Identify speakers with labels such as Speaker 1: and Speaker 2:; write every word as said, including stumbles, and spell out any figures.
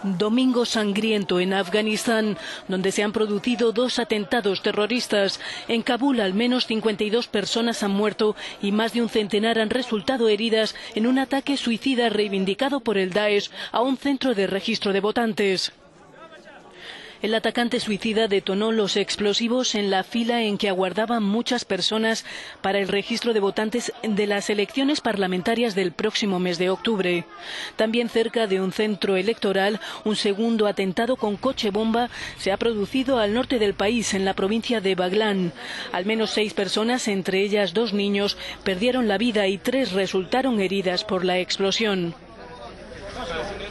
Speaker 1: Domingo sangriento en Afganistán, donde se han producido dos atentados terroristas. En Kabul, al menos cincuenta y dos personas han muerto y más de un centenar han resultado heridas en un ataque suicida reivindicado por el Daesh a un centro de registro de votantes. El atacante suicida detonó los explosivos en la fila en que aguardaban muchas personas para el registro de votantes de las elecciones parlamentarias del próximo mes de octubre. También cerca de un centro electoral, un segundo atentado con coche bomba se ha producido al norte del país, en la provincia de Baghlan. Al menos seis personas, entre ellas dos niños, perdieron la vida y tres resultaron heridas por la explosión.